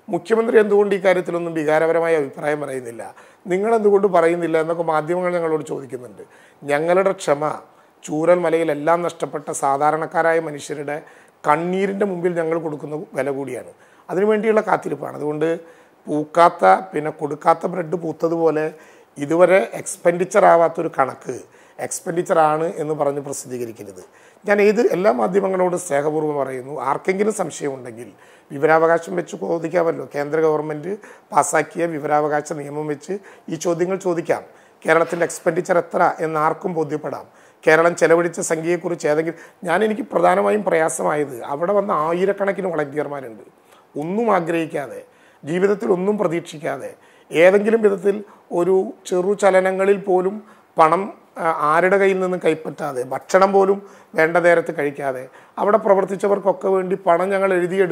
മുഖ്യമന്ത്രി എന്തുകൊണ്ട് ഈ കാര്യത്തിലൊന്നും വികാരപരമായ അഭിപ്രായം പറയുന്നില്ല, നിങ്ങളെന്തുകൊണ്ട് പറയുന്നില്ല എന്നൊക്കെ മാധ്യമങ്ങൾ ഞങ്ങളോട് ചോദിക്കുന്നുണ്ട്. ഞങ്ങളുടെ ക്ഷമ ചൂരൽ മലയിൽ എല്ലാം നഷ്ടപ്പെട്ട സാധാരണക്കാരായ മനുഷ്യരുടെ കണ്ണീരിൻ്റെ മുമ്പിൽ ഞങ്ങൾ കൊടുക്കുന്ന വില കൂടിയാണ്. അതിനുവേണ്ടിയുള്ള കാത്തിരിപ്പാണ്. അതുകൊണ്ട് പൂക്കാത്ത കൊടുക്കാത്ത ബ്രെഡ് പൂത്തതുപോലെ ഇതുവരെ എക്സ്പെൻഡിച്ചർ ആവാത്തൊരു കണക്ക് എക്സ്പെൻഡിച്ചറാണ് എന്ന് പറഞ്ഞ് പ്രസിദ്ധീകരിക്കരുത്. ഞാൻ എല്ലാ മാധ്യമങ്ങളോടും സ്നേഹപൂർവ്വം പറയുന്നു, ആർക്കെങ്കിലും സംശയമുണ്ടെങ്കിൽ വിവരാവകാശം വെച്ച് ചോദിക്കാമല്ലോ. കേന്ദ്ര ഗവൺമെൻറ് പാസ്സാക്കിയ വിവരാവകാശ നിയമം വെച്ച് ഈ ചോദ്യങ്ങൾ ചോദിക്കാം. കേരളത്തിൻ്റെ എക്സ്പെൻഡിച്ചർ എത്ര എന്ന് ആർക്കും ബോധ്യപ്പെടാം. കേരളം ചെലവഴിച്ച സംഖ്യയെക്കുറിച്ച് എനിക്ക് പ്രധാനമായും പ്രയാസമായത് അവിടെ വന്ന ആയിരക്കണക്കിന് വളണ്ടിയർമാരുണ്ട്. ഒന്നും ആഗ്രഹിക്കാതെ, ജീവിതത്തിൽ ഒന്നും പ്രതീക്ഷിക്കാതെ, ഏതെങ്കിലും വിധത്തിൽ ഒരു ചലനങ്ങളിൽ പോലും പണം ആരുടെ കയ്യിൽ നിന്നും കൈപ്പറ്റാതെ, ഭക്ഷണം പോലും വേണ്ട നേരത്ത് കഴിക്കാതെ അവിടെ പ്രവർത്തിച്ചവർക്കൊക്കെ വേണ്ടി പണം ഞങ്ങൾ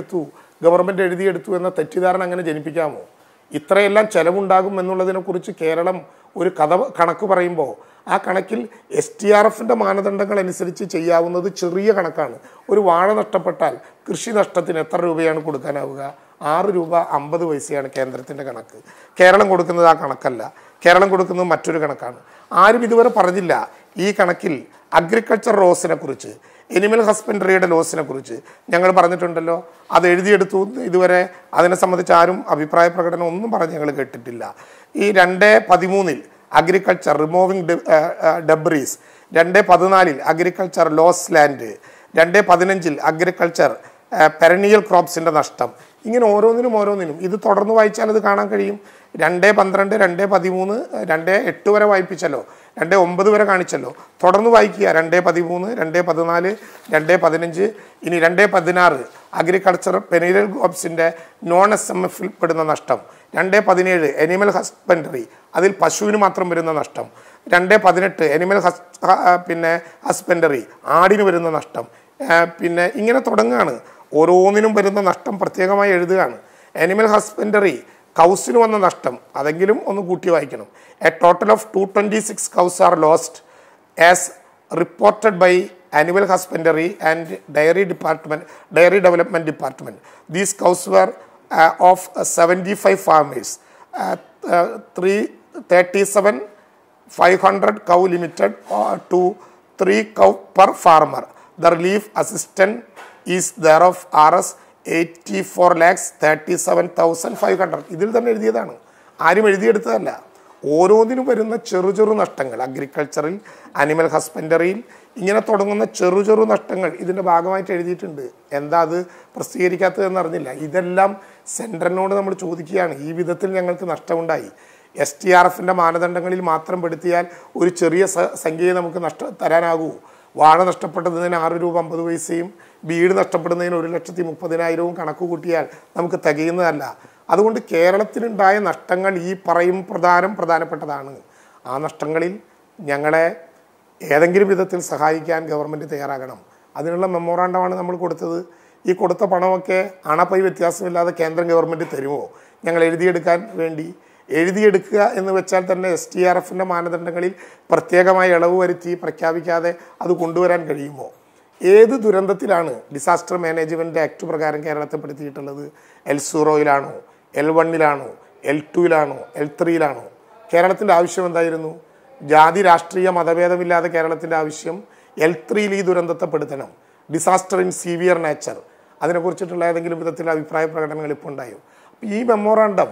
ഗവൺമെൻറ് എഴുതിയെടുത്തു എന്ന തെറ്റിദ്ധാരണ അങ്ങനെ ജനിപ്പിക്കാമോ? ഇത്രയെല്ലാം ചെലവുണ്ടാകും എന്നുള്ളതിനെക്കുറിച്ച് കേരളം ഒരു കണക്ക് പറയുമ്പോൾ ആ കണക്കിൽ STRFൻ്റെ മാനദണ്ഡങ്ങൾ അനുസരിച്ച് ചെയ്യാവുന്നത് ചെറിയ കണക്കാണ്. ഒരു വാഴ നഷ്ടപ്പെട്ടാൽ കൃഷി നഷ്ടത്തിന് എത്ര രൂപയാണ് കൊടുക്കാനാവുക? 6 രൂപ 50 പൈസയാണ് കേന്ദ്രത്തിൻ്റെ കണക്ക്. കേരളം കൊടുക്കുന്നത് ആ കണക്കല്ല, കേരളം കൊടുക്കുന്നത് മറ്റൊരു കണക്കാണ്. ആരും ഇതുവരെ പറഞ്ഞില്ല ഈ കണക്കിൽ അഗ്രികൾച്ചർ ലോസിനെ കുറിച്ച്, എനിമൽ ഹസ്ബൻഡറിയുടെ ലോസിനെ കുറിച്ച് ഞങ്ങൾ പറഞ്ഞിട്ടുണ്ടല്ലോ. അത് എഴുതിയെടുത്തു. ഇതുവരെ അതിനെ സംബന്ധിച്ച് ആരും അഭിപ്രായ പ്രകടനം ഒന്നും പറഞ്ഞ് ഞങ്ങൾ കേട്ടിട്ടില്ല. ഈ 2:13 agriculture removing debris, 2:14 agriculture loss land, 2:15 agriculture perennial ക്രോപ്സിൻ്റെ നഷ്ടം. ഇങ്ങനെ ഓരോന്നിനും ഇത് തുടർന്ന് വായിച്ചാൽ അത് കാണാൻ കഴിയും. 2:12, 2:13, 2:8 വരെ വായിപ്പിച്ചല്ലോ, 2:9 വരെ കാണിച്ചല്ലോ. തുടർന്ന് വായിക്കുക. 2:13, 2:14, 2:15, ഇനി 2:16 അഗ്രികൾച്ചർ പെരനിയൽ ക്രോപ്സിൻ്റെ non-SMFൽ പെടുന്ന നഷ്ടം. 2:17 എനിമൽ ഹസ്ബൻഡറി, അതിൽ പശുവിന് മാത്രം വരുന്ന നഷ്ടം. 2:18 എനിമൽ ഹസ്ബൻഡറി, ആടിന് വരുന്ന നഷ്ടം. ഇങ്ങനെ തുടങ്ങുകയാണ്. ഓരോന്നിനും വരുന്ന നഷ്ടം പ്രത്യേകമായി എഴുതുകയാണ്. എനിമൽ ഹസ്ബൻഡറി കൗസിന് വന്ന നഷ്ടം അതെങ്കിലും ഒന്ന് കൂട്ടി വായിക്കണം. A total of 226 cows are lost as reported by Animal Husbandry and Dairy Development Department. These cows were of 75 farmers, 37,500 cow limited to 3 cow per farmer. The relief assistance is thereof Rs 84,37,500. ഇതിൽ തന്നെ എഴുതിയതാണ്, ആരും എഴുതിയെടുത്തതല്ല. ഓരോന്നിനും വരുന്ന ചെറു നഷ്ടങ്ങൾ അഗ്രികൾച്ചറിൽ, animal ഹസ്ബൻഡറിയിൽ ഇങ്ങനെ തുടങ്ങുന്ന ചെറു നഷ്ടങ്ങൾ ഇതിൻ്റെ ഭാഗമായിട്ട് എഴുതിയിട്ടുണ്ട്. എന്താ അത് പ്രസിദ്ധീകരിക്കാത്തതെന്ന് അറിഞ്ഞില്ല. ഇതെല്ലാം സെൻട്രലിനോട് നമ്മൾ ചോദിക്കുകയാണ്. ഈ വിധത്തിൽ ഞങ്ങൾക്ക് നഷ്ടമുണ്ടായി. STRFൻ്റെ മാനദണ്ഡങ്ങളിൽ മാത്രം പെടുത്തിയാൽ ഒരു ചെറിയ സംഖ്യയെ നമുക്ക് തരാനാകൂ. വാഴ നഷ്ടപ്പെട്ടതിന് 6 രൂപ 50 പൈസയും വീട് നഷ്ടപ്പെടുന്നതിന് 1,30,000 കണക്ക് കൂട്ടിയാൽ നമുക്ക് തികയുന്നതല്ല. അതുകൊണ്ട് കേരളത്തിനുണ്ടായ നഷ്ടങ്ങൾ ഈ പറയും പ്രധാനപ്പെട്ടതാണ്. ആ നഷ്ടങ്ങളിൽ ഞങ്ങളെ ഏതെങ്കിലും വിധത്തിൽ സഹായിക്കാൻ ഗവൺമെൻറ് തയ്യാറാകണം. അതിനുള്ള മെമ്മോറാണ്ടമാണ് നമ്മൾ കൊടുത്തത്. ഈ കൊടുത്ത പണമൊക്കെ അണപ്പൈ വ്യത്യാസമില്ലാതെ കേന്ദ്ര ഗവൺമെൻറ് തരുമോ? ഞങ്ങൾ എഴുതിയെടുക്കുക എന്ന് വെച്ചാൽ തന്നെ STRFൻ്റെ മാനദണ്ഡങ്ങളിൽ പ്രത്യേകമായി ഇളവ് വരുത്തി പ്രഖ്യാപിക്കാതെ അത് കൊണ്ടുവരാൻ കഴിയുമോ? ഏത് ദുരന്തത്തിലാണ് ഡിസാസ്റ്റർ മാനേജ്മെൻറ്റ് ആക്ട് പ്രകാരം കേരളത്തെ പെടുത്തിയിട്ടുള്ളത്? L0-യിലാണോ, L1-ലാണോ, L2-ലാണോ, L3-ലാണോ? കേരളത്തിൻ്റെ ആവശ്യം എന്തായിരുന്നു? ജാതി രാഷ്ട്രീയ മതഭേദമില്ലാതെ കേരളത്തിൻ്റെ ആവശ്യം L3-ൽ ഈ ദുരന്തത്തെ പെടുത്തണം. ഡിസാസ്റ്റർ ഇൻ സീവിയർ നേച്ചർ, അതിനെക്കുറിച്ചിട്ടുള്ള ഏതെങ്കിലും വിധത്തിലുള്ള അഭിപ്രായ പ്രകടനങ്ങൾ ഇപ്പോൾ ഉണ്ടായോ? ഈ മെമ്മോറാണ്ടം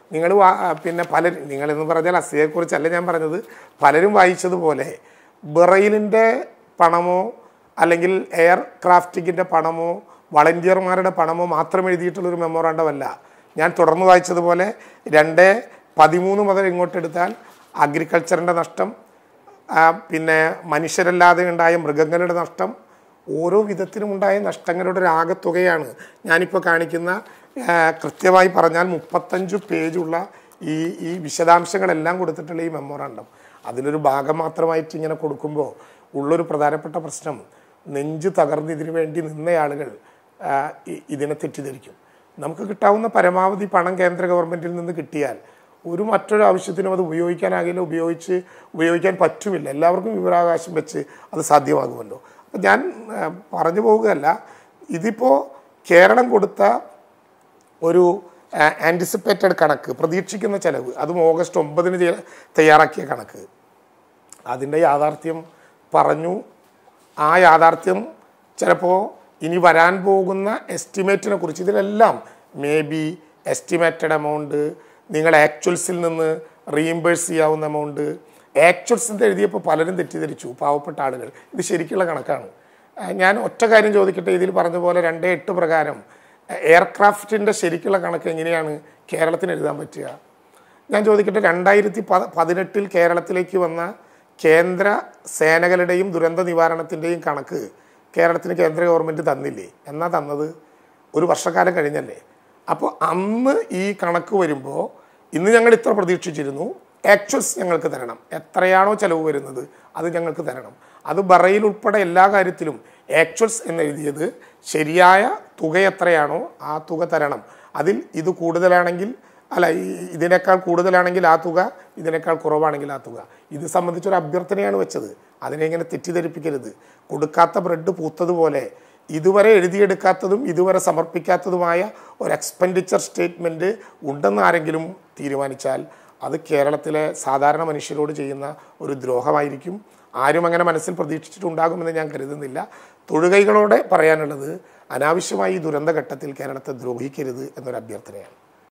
നിങ്ങളെന്ന് പറഞ്ഞാൽ അസിയെക്കുറിച്ചല്ല ഞാൻ പറഞ്ഞത്, പലരും വായിച്ചതുപോലെ ബറയിലിൻ്റെ പണമോ അല്ലെങ്കിൽ എയർ ക്രാഫ്റ്റിങ്ങിൻ്റെ പണമോ വളണ്ടിയർമാരുടെ പണമോ മാത്രം എഴുതിയിട്ടുള്ളൊരു മെമ്മോറാണ്ടമല്ല. ഞാൻ തുടർന്ന് വായിച്ചതുപോലെ 2:13 മുതൽ ഇങ്ങോട്ടെടുത്താൽ അഗ്രികൾച്ചറിൻ്റെ നഷ്ടം, മനുഷ്യരല്ലാതെ ഉണ്ടായ മൃഗങ്ങളുടെ നഷ്ടം, ഓരോ വിധത്തിലും ഉണ്ടായ നഷ്ടങ്ങളുടെ ഒരു ആകെത്തുകയാണ് ഞാനിപ്പോൾ കാണിക്കുന്ന. കൃത്യമായി പറഞ്ഞാൽ 35 പേജുള്ള ഈ വിശദാംശങ്ങളെല്ലാം കൊടുത്തിട്ടുള്ള ഈ മെമ്മോറാണ്ടം. അതിലൊരു ഭാഗം മാത്രമായിട്ട് ഇങ്ങനെ കൊടുക്കുമ്പോൾ ഉള്ളൊരു പ്രധാനപ്പെട്ട പ്രശ്നം, നെഞ്ച് തകർന്ന് ഇതിനു വേണ്ടി നിന്നയാളുകൾ ഇതിനെ തെറ്റിദ്ധരിക്കും. നമുക്ക് കിട്ടാവുന്ന പരമാവധി പണം കേന്ദ്ര ഗവൺമെൻറ്റിൽ നിന്ന് കിട്ടിയാൽ മറ്റൊരു ആവശ്യത്തിനും അത് ഉപയോഗിക്കാനാകില്ല, ഉപയോഗിക്കാൻ പറ്റുമില്ല. എല്ലാവർക്കും വിവരാവകാശം വെച്ച് അത് സാധ്യമാകുമല്ലോ. അപ്പം ഞാൻ പറഞ്ഞു പോവുകയല്ല, ഇതിപ്പോൾ കേരളം കൊടുത്ത ഒരു ആൻറ്റിസിപ്പേറ്റഡ് കണക്ക്, പ്രതീക്ഷിക്കുന്ന ചെലവ്, അതും ഓഗസ്റ്റ് 9 തയ്യാറാക്കിയ കണക്ക്, അതിൻ്റെ യാഥാർത്ഥ്യം പറഞ്ഞു. ആ യാഥാർത്ഥ്യം ചിലപ്പോൾ ഇനി വരാൻ പോകുന്ന എസ്റ്റിമേറ്റിനെ കുറിച്ച്, ഇതിലെല്ലാം മേ ബി എസ്റ്റിമേറ്റഡ് എമൗണ്ട്, നിങ്ങൾ ആക്ച്വൽസിൽ നിന്ന് റീഇംബേഴ്സ് ചെയ്യാവുന്ന എമൗണ്ട്, ആക്ച്വൽസിൻ്റെ എഴുതിയപ്പോൾ പലരും തെറ്റിദ്ധരിച്ചു, പാവപ്പെട്ട ആളുകൾ. ഇത് ശരിക്കുള്ള കണക്കാണ്. ഞാൻ ഒറ്റ കാര്യം ചോദിക്കട്ടെ, ഇതിൽ പറഞ്ഞ പോലെ 2.8 പ്രകാരം എയർക്രാഫ്റ്റിൻ്റെ ശരിക്കുള്ള കണക്ക് എങ്ങനെയാണ് കേരളത്തിന് എഴുതാൻ പറ്റുക? ഞാൻ ചോദിക്കട്ടെ, 2018 കേരളത്തിലേക്ക് വന്ന കേന്ദ്ര സേനകളുടെയും ദുരന്ത നിവാരണത്തിൻ്റെയും കണക്ക് കേരളത്തിന് കേന്ദ്ര ഗവൺമെൻറ് തന്നില്ലേ? എന്നാ തന്നത്? ഒരു വർഷക്കാലം കഴിഞ്ഞല്ലേ. അപ്പോൾ അന്ന് ഈ കണക്ക് വരുമ്പോൾ ഇന്ന് ഞങ്ങൾ ഇത്ര പ്രതീക്ഷിച്ചിരുന്നു, ആക്ച്വൽസ് ഞങ്ങൾക്ക് തരണം, എത്രയാണോ ചിലവ് വരുന്നത് അത് ഞങ്ങൾക്ക് തരണം. അത് ബറയിൽ ഉൾപ്പെടെ എല്ലാ കാര്യത്തിലും ആക്ച്വൽസ് എന്നെഴുതിയത് ശരിയായ തുക എത്രയാണോ ആ തുക തരണം. അതിൽ ഇത് കൂടുതലാണെങ്കിൽ ഇതിനേക്കാൾ കൂടുതലാണെങ്കിൽ ആ തുക, ഇതിനേക്കാൾ കുറവാണെങ്കിൽ ആ തുക. ഇത് സംബന്ധിച്ചൊരു അഭ്യർത്ഥനയാണ് വെച്ചത്. അതിനെ ഇങ്ങനെ തെറ്റിദ്ധരിപ്പിക്കരുത്. കൊടുക്കാത്ത ബ്രെഡ് പൂത്തതുപോലെ ഇതുവരെ എഴുതിയെടുക്കാത്തതും ഇതുവരെ സമർപ്പിക്കാത്തതുമായ ഒരു എക്സ്പെൻഡിച്ചർ സ്റ്റേറ്റ്മെൻറ്റ് ഉണ്ടെന്ന് ആരെങ്കിലും തീരുമാനിച്ചാൽ അത് കേരളത്തിലെ സാധാരണ മനുഷ്യരോട് ചെയ്യുന്ന ഒരു ദ്രോഹമായിരിക്കും. ആരും അങ്ങനെ മനസ്സിൽ പ്രതീക്ഷിച്ചിട്ടുണ്ടാകുമെന്ന് ഞാൻ കരുതുന്നില്ല. തൊഴുകൈകളോടെ പറയാനുള്ളത്, അനാവശ്യമായി ഈ ദുരന്തഘട്ടത്തിൽ കേരളത്തെ ദ്രോഹിക്കരുത് എന്നൊരു അഭ്യർത്ഥനയാണ്.